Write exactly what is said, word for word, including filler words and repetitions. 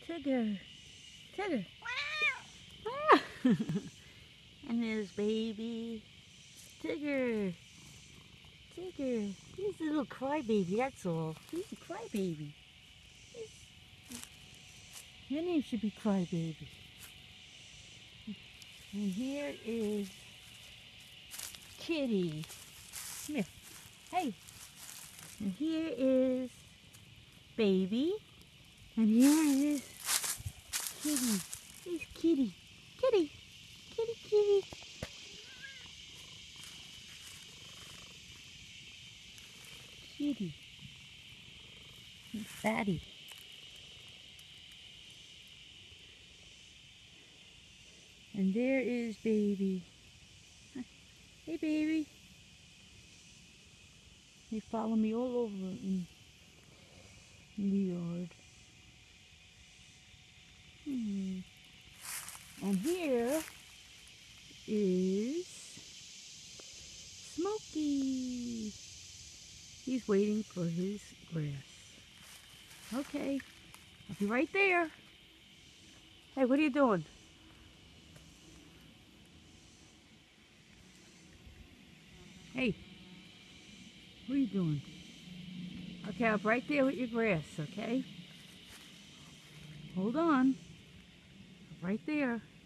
Tigger. Tigger. Wow. And there's baby Tigger. Tigger. He's a little crybaby, that's all. He's a crybaby. Your name should be Crybaby. And here is Kitty. Come here. Hey. And here is Baby. And here is Kitty. Here's Kitty. Kitty. Kitty, kitty. Kitty. And Fatty. And there is Baby. Hey, Baby. They follow me all over in, in the yard. Hmm. And here is Smokey. He's waiting for his grass. Okay, I'll be right there. Hey, what are you doing? Hey, what are you doing? Okay, I'll be right there with your grass, okay? Hold on. Right there.